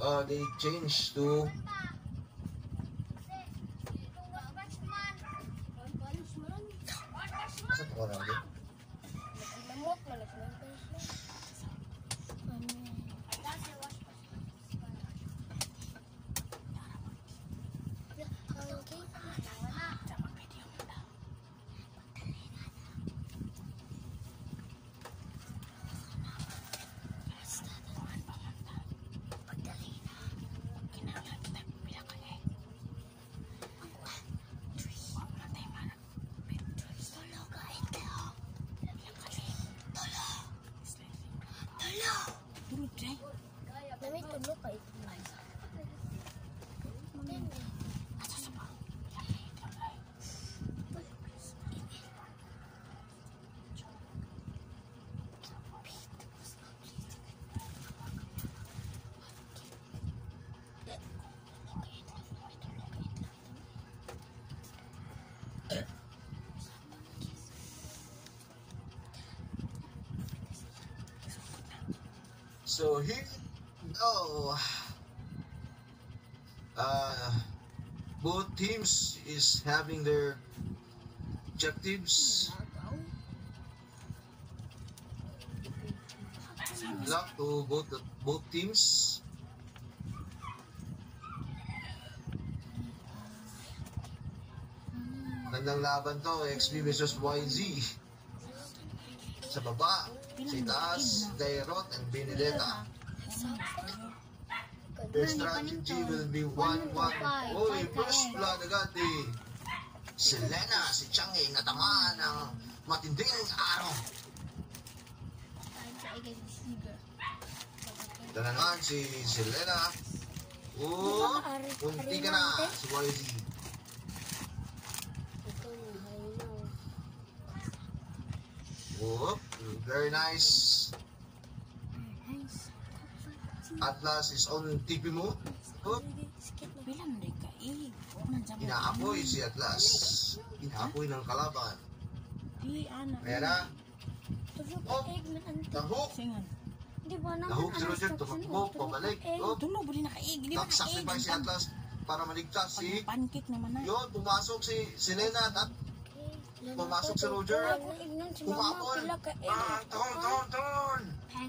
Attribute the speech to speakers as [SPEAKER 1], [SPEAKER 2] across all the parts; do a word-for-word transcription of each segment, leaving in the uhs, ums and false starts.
[SPEAKER 1] uh, they changed to saan ko na ulit? So here we go. Uh, both teams is having their objectives. Good luck to both both teams. Magandang laban to, X B versus Y Z. Sa baba, si Taas, Dairot, and Benedetta. Their strategy will be one one. Uy, first blood agad eh. Si Lena, si Changi, natamaan ng matinding araw. Ito na naman si, si Lena. Oh, unti ka na, si Y Z. Oh, very nice. Atlas is on T P mode. Oh. Inaapoy si Atlas. Inaapoy ng kalaban. Ayan na. Oh, nahuk. Nahuk si Roger. Tumakbo, pabalik. Oh, nag-sacrifice si Atlas para maligtas si... Yun, pumasok si, si Lena at pumasok si Roger. Pumapol. Ah, turn, turn, turn.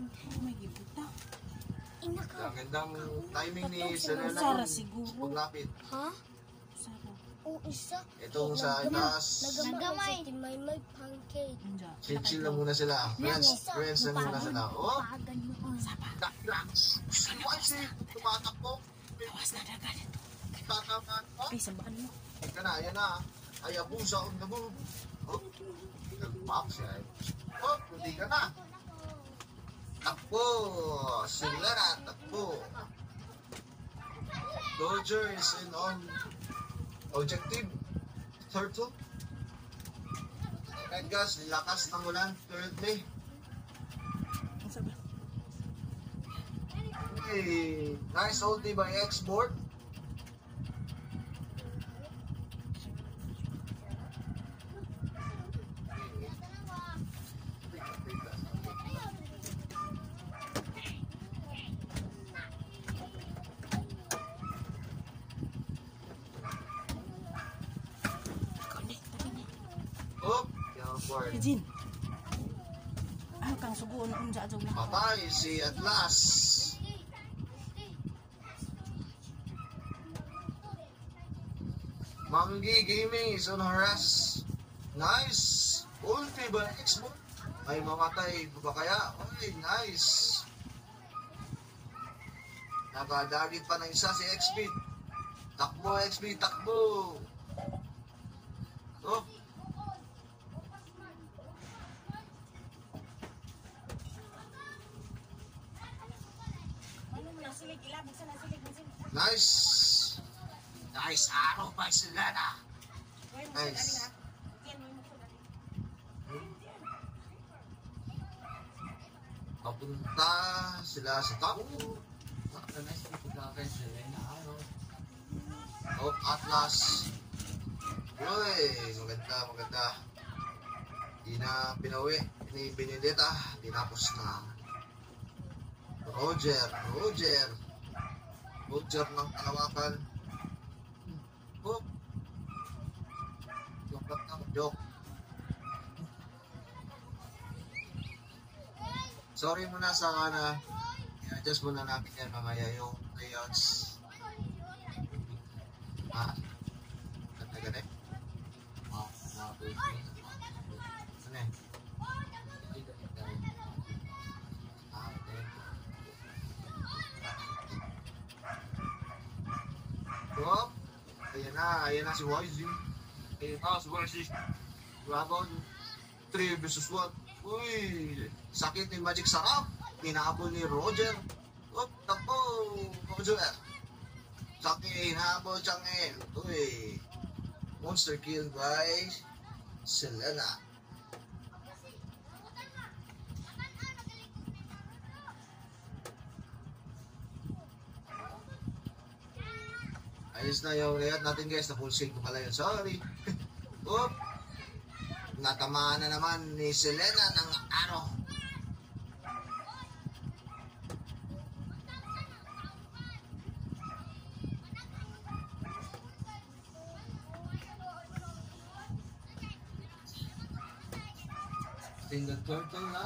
[SPEAKER 1] Ang gandang timing ni Selena paglapit.
[SPEAKER 2] Ha? O isa.
[SPEAKER 1] Itong sa itaas.
[SPEAKER 2] Nagamay. May may pancake.
[SPEAKER 1] Chill na muna sila. Friends, friends na muna sila. Oh! Relax. Y Z, tumatakbo. Tatamaan mo. Ika na, ayan na. Ay, abusa on the move. Oh, nag-pop siya. Oh, hindi ka na. Takbo! Selena, takbo! Dodger is in on objective turtle. Right guys, lakas ng ulan currently. Hey, nice ulti by X-Board.
[SPEAKER 3] Jin. Ah, kang suguon kung jajaw lang.
[SPEAKER 1] Patay si Atlas. Manggi Gaming is on harass. Nice. Ulti ba X-Board? Ay mamatay ba kaya? Ay, nice. Nakadagit pa ng isa si X B. Takbo X B, takbo. Oh. Nice. Nice arrow by Selena. Nice. Papunta sila sa top. Oh, Atlas. Uy, maganda, maganda. Di na pinawi ni Benedetta. Tinapos na. Roger, Roger. Roger ng kalawakan. Hope. Joke lang na, joke. Sorry muna sa kana. I-adjust muna namin yan mamaya yung layouts. Ah, ganda-ganda. Ah, nakapos. Ano eh? Ah, okay. Hop! Ayan na, ayan na si Y Z. Ayan na si Y Z. Dragon. three versus one. Uy! Sakit ni Magic Sarap. Hinahabol ni Roger. Hop! Takbo! Roger! Sakit, hinahabol Changin. Uy! Monster kill by Selena. Ayos na yung layout natin guys. Na full shake ko pala yun. Sorry. Hop! Natamaan na naman ni Selena ng araw. Single turtle na.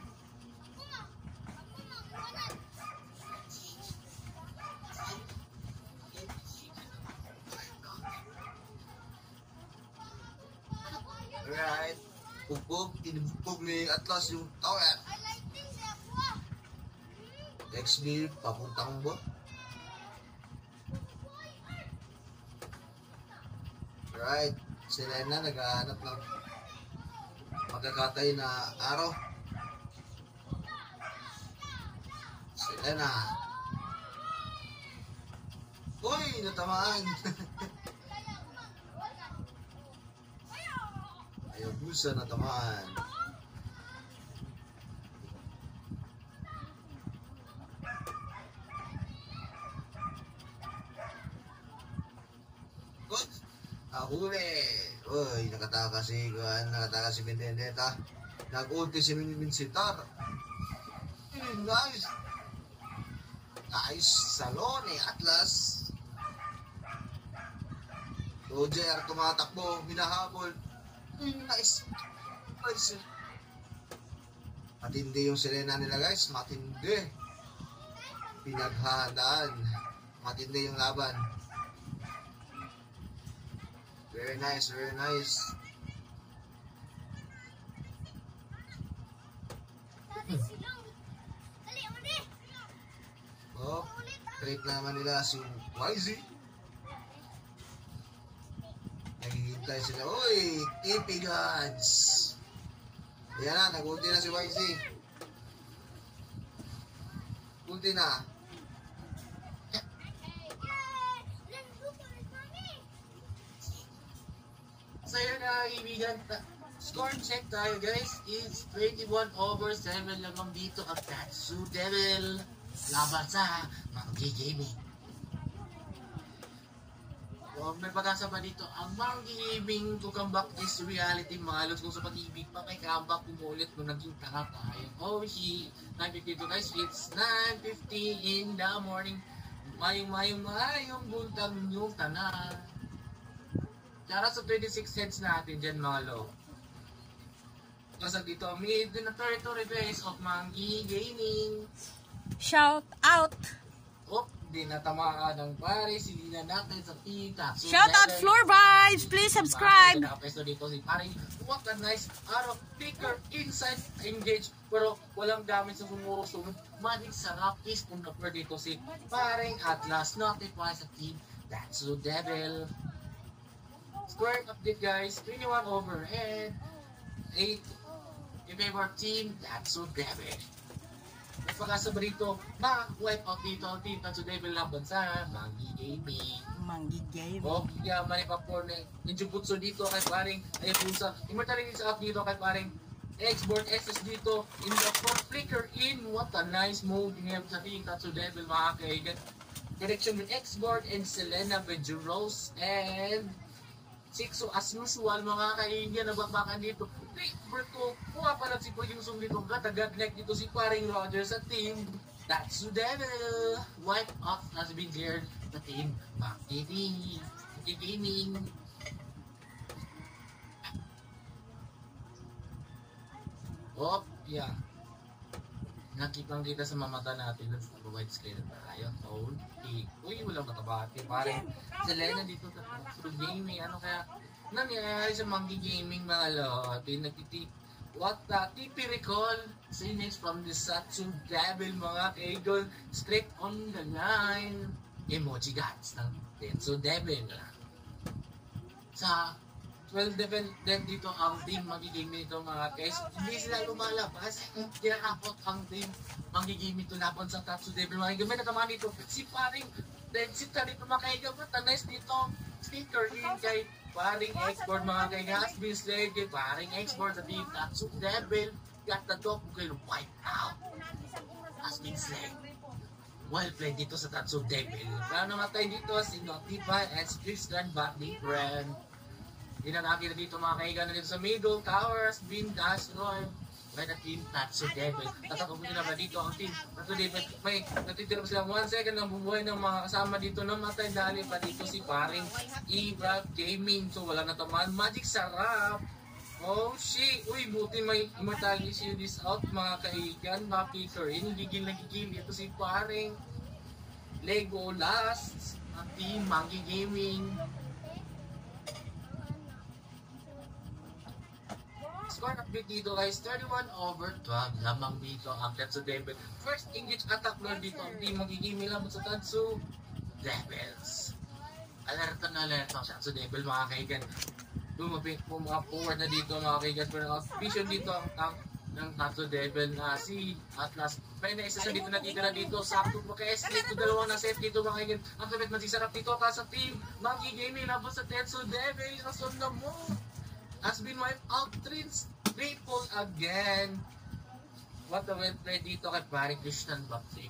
[SPEAKER 1] Alright. Pupog, tinibugpog ni Atlas yung tower. X B, papuntang bot. Alright. Selena naghahanap ng magkakatay na araw. Selena. Uy, natamaan. Ayaw busa natamaan. Good. Ahuli. Uy, nakataka si Guan, nakataka si Vendetta. Nag-ulti si Minsitar. Nice. Nice. Salone, Atlas. Roger, tumatakbo, hinahabol. Nice. Nice. Matindi yung Selena nila guys, matindi. Pinaghahandaan. Matindi yung laban. Very nice, very nice. Oh, trip naman nila si Y Z. Naghihintay sila. Uy, T P Gods. Ayan na, nag-ulti na si Y Z. Ulti na.
[SPEAKER 4] So yun na kaibigan, score check tayo guys, is twenty-one over seven lamang dito ang Tatsu Devil laban sa Monkey Gaming. So, may pag-asa pa dito, ang Monkey Gaming to comeback is reality mga lods. Kung sa pag-ibig pa kay comeback umulit nung naging tanga tayo. Oh, she, nine fifty-two guys, it's nine fifty in the morning. Mayong mayong mayong buntag yung tanan. Tara sa twenty-six heads natin dyan mga lo. Kasi dito, mid na territory base of Monkey Gaming.
[SPEAKER 3] Shout out!
[SPEAKER 4] Oh, di natamaan ng pare, hindi na natin sa pita. So,
[SPEAKER 3] Shout out Floor Vibes! Please subscribe!
[SPEAKER 4] Nakapesto dito si pare. What a nice arrow picker inside engage. Pero walang damage sa sumuro. So, manig sarap is kung na-per dito si paring Atlas. Notify sa team. That's so devil. Score update guys, twenty-one over and eight in favor team, that's so devil. Nagpagkasa ba dito, ma-wipe out dito ang team, that's so devil laban sa Monkey Gaming.
[SPEAKER 3] Monkey Gaming.
[SPEAKER 4] O, kaya manipapor na yung jubutsu dito kay paring Ayabusa. Immortality sa up dito kay paring Export S S dito in the front flicker in. What a nice move niya sa team, that's so devil mga kaigan. Direction with Export and Selena with Rose and Sixo as usual mga kaibigan na bakbakan dito. Hey, Berto, kuha pa lang si Puyusong dito. Katagag-neck dito si paring Roger sa team. That's the devil. Wipe off has been cleared. The team Monkey Gaming. Oh, yeah. Nakipang kita sa mamata natin sa white scale tayo. Tone. Uy, walang matabati. Parang sa Lena dito sa gaming. Ano kaya nangyayari sa Monkey Gaming mga lodi? Nagtitip. What the T P recall? Scenes from the Satsu Devil mga kaigon. Straight on the line. Emoji gods ng Tetsu Devil. Sa twelve level din dito ang team magiging nito mga guys. Hindi sila lumalabas. Kinakapot ang team magiging nito laban sa Tatsu Devil. Mga gamay na tamaan dito. Si paring dead sit ka dito mga kaigamot. Nice dito. Sticker in kay paring export mga kaiga. Has been slayed kay paring export sa team Tatsu Devil. Got the top kay wipe out. Has been slayed. Well played dito sa Tatsu Devil. Kaya namatay dito si Notify and Split Grand Battling Friend. Inanaki na dito mga kaigan na dito sa middle towers, bin destroyed by the team Tatsu Devil. Tatakapin na ba dito ang team Tatsu Devil? May natitira pa sila one second ang bumuhay ng mga kasama dito na matay dali pa dito si paring Ibra Gaming. So wala na tamaan. Magic sarap. Oh shit. Uy, buti may immortality series out mga kaigan. Mga picker in. Gigil na gigil dito si paring Lego Last. Ang team Monkey Gaming. Score update dito guys, thirty-one over twelve lamang dito ang Tatsu Devil. First engage attack lord dito ang team magiging lamang sa Tatsu Devils. Alerta na alerta ang Tatsu Devil mga kaigan. Lumapit po mga forward na dito mga kaigan. Pero ang vision dito ang tank ng Tatsu Devil na si Atlas. May na isa sa dito natitira dito. Sakto po kay S dito, dalawa na set dito mga kaigan. Ang kapit magsisarap dito ka sa team Monkey Gaming laban sa Tatsu Devil. Rason na mo. Has been wiped out, Trins, triple again. What a well play dito kay Pari Christian Bakti.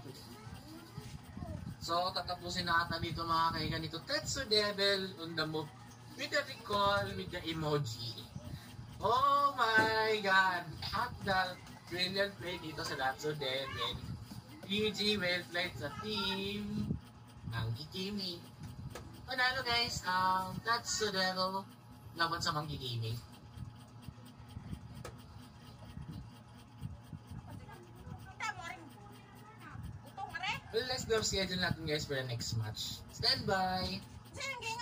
[SPEAKER 4] So, tatapusin na ata dito mga kaigan dito. Tatsu Devil on the move with the recall, with the emoji. Oh my God! At the brilliant play dito sa Tatsu Devil. P G well played sa team Monkey Gaming. Panalo guys, um, Tatsu Devil laban sa Monkey Gaming. Well, let's go schedule natin guys for the next match. Stand by!